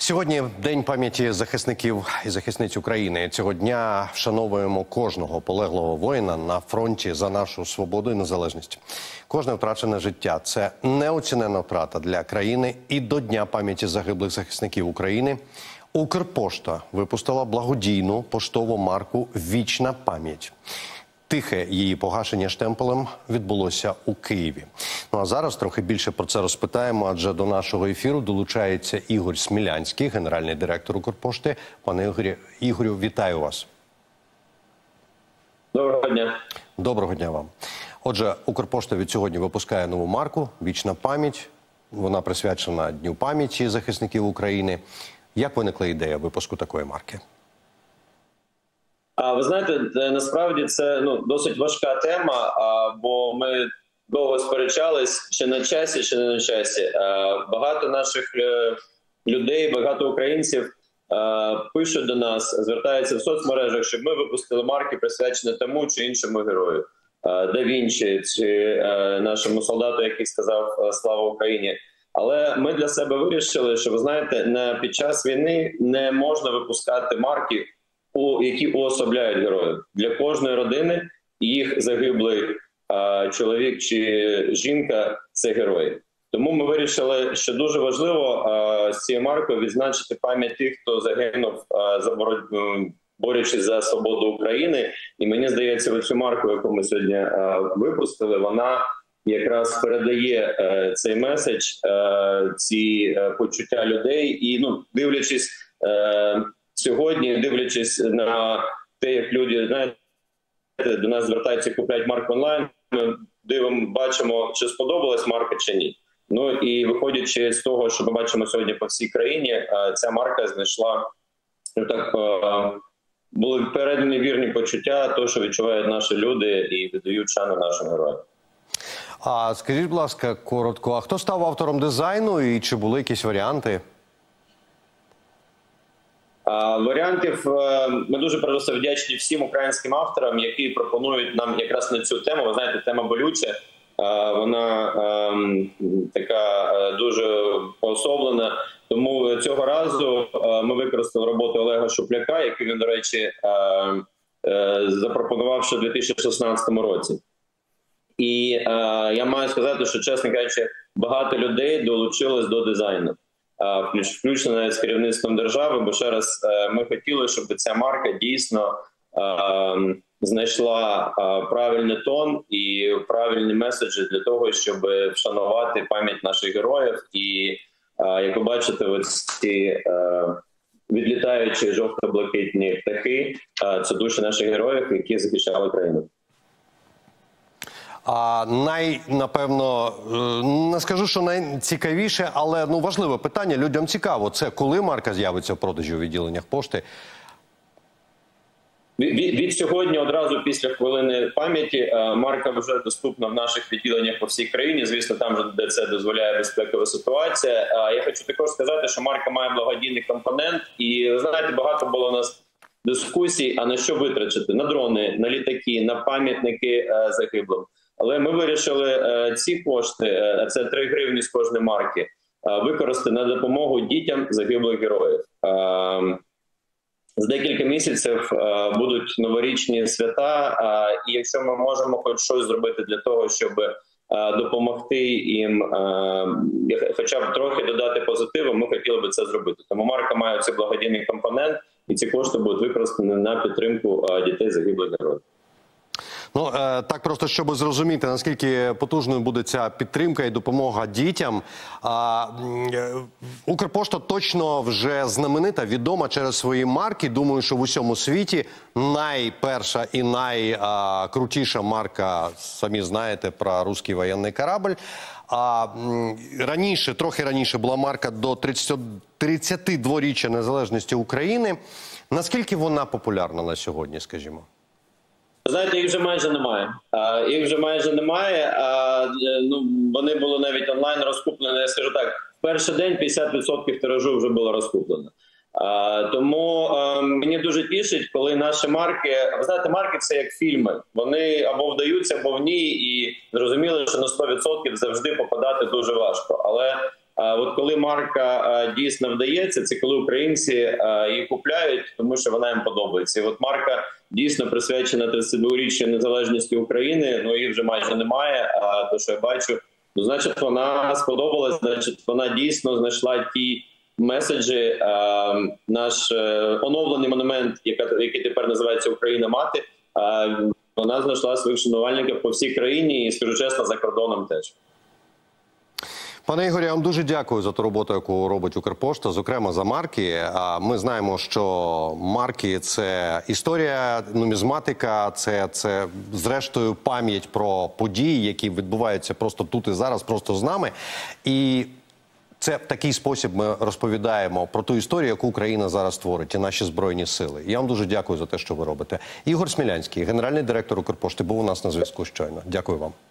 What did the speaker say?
Сьогодні День пам'яті захисників і захисниць України. Цього дня вшановуємо кожного полеглого воїна на фронті за нашу свободу і незалежність. Кожне втрачене життя – це неоцінена втрата для країни. І до Дня пам'яті загиблих захисників України Укрпошта випустила благодійну поштову марку «Вічна пам'ять». Тихе її погашення штемпелем відбулося у Києві. Ну а зараз трохи більше про це розпитаємо, адже до нашого ефіру долучається Ігор Смілянський, генеральний директор Укрпошти. Пане Ігорю, вітаю вас. Доброго дня. Доброго дня вам. Отже, Укрпошта від сьогодні випускає нову марку «Вічна пам'ять». Вона присвячена Дню пам'яті захисників України. Як виникла ідея випуску такої марки? Ви знаєте, насправді це досить важка тема, бо ми довго сперечались, чи на часі, чи не на часі. Багато наших людей, багато українців пишуть до нас, звертаються в соцмережах, щоб ми випустили марки, присвячені тому чи іншому герою. Да Вінчі, чи нашому солдату, який сказав «Слава Україні». Але ми для себе вирішили, що, ви знаєте, під час війни не можна випускати марки, які уособляють героїв. Для кожної родини їх загиблий чоловік чи жінка – це герої. Тому ми вирішили, що дуже важливо з цією маркою відзначити пам'ять тих, хто загинув, борючись за свободу України. І мені здається, цю марку, яку ми сьогодні випустили, вона якраз передає цей меседж, ці почуття людей. І, дивлячись сьогодні, дивлячись на те, як люди, знаєте, до нас звертаються, купляють марку онлайн, ми бачимо, чи сподобалась марка, чи ні. Ну і виходячи з того, що ми бачимо сьогодні по всій країні, ця марка знайшла, були передані вірні почуття, того, що відчувають наші люди і віддають шану нашим героям. А скажіть, будь ласка, коротко, а хто став автором дизайну і чи були якісь варіанти? Варіантів ми дуже просто вдячні всім українським авторам, які пропонують нам якраз на цю тему. Ви знаєте, тема болюча, вона така дуже поособлена. Тому цього разу ми використали роботу Олега Шупляка, який він, до речі, запропонував ще у 2016 році. І я маю сказати, що, чесно кажучи, багато людей долучились до дизайну. Включно навіть з керівництвом держави, бо ще раз ми хотіли, щоб ця марка дійсно знайшла правильний тон і правильні меседжі для того, щоб вшанувати пам'ять наших героїв. І, як ви бачите, ось ці відлітаючі жовто-блакитні птахи – це душі наших героїв, які захищали країну. Напевно, не скажу, що найцікавіше, але важливе питання, людям цікаво. Це коли марка з'явиться в продажі у відділеннях пошти? Від сьогодні, одразу після хвилини пам'яті, марка вже доступна в наших відділеннях по всій країні. Звісно, там, де це дозволяє безпекова ситуація. Я хочу також сказати, що марка має благодійний компонент. І, ви знаєте, багато було у нас дискусій, а на що витрачати? На дрони, на літаки, на пам'ятники загиблим. Але ми вирішили ці кошти, це 3 гривні з кожної марки, використати на допомогу дітям загиблих героїв. За декілька місяців будуть новорічні свята, і якщо ми можемо хоч щось зробити для того, щоб допомогти їм, хоча б трохи додати позитиву, ми хотіли би це зробити. Тому марка має цей благодійний компонент, і ці кошти будуть використані на підтримку дітей загиблих героїв. Так просто, щоб зрозуміти, наскільки потужною буде ця підтримка і допомога дітям. Укрпошта точно вже знаменита, відома через свої марки. Думаю, що в усьому світі найперша і найкрутіша марка, самі знаєте, про русський воєнний корабль. Трохи раніше була марка до 32-річчя незалежності України. Наскільки вона популярна на сьогодні, скажімо? Знаєте, їх вже майже немає. Вони були навіть онлайн розкуплені. Я скажу так, в перший день 50% тиражу вже було розкуплено. Тому мені дуже тішить, коли наші марки... Ви знаєте, марки – це як фільми. Вони або вдаються, або ні. І зрозуміло, що на 100% завжди попадати дуже важко. Але От коли марка дійсно вдається, це коли українці її купляють, тому що вона їм подобається. І от марка дійсно присвячена 32-річчю незалежності України, ну її вже майже немає, а то, що я бачу, ну, значить, вона сподобалась, значить, вона дійсно знайшла ті меседжі. Наш оновлений монумент, який тепер називається «Україна-мати», вона знайшла своїх шанувальників по всій країні і, скажу чесно, за кордоном теж. Пане Ігорі, я вам дуже дякую за ту роботу, яку робить Укрпошта, зокрема за марки. Ми знаємо, що марки – це історія, нумізматика, це зрештою пам'ять про події, які відбуваються просто тут і зараз, просто з нами. І це в такий спосіб ми розповідаємо про ту історію, яку Україна зараз творить, і наші Збройні Сили. Я вам дуже дякую за те, що ви робите. Ігор Смілянський, генеральний директор Укрпошти, був у нас на зв'язку щойно. Дякую вам.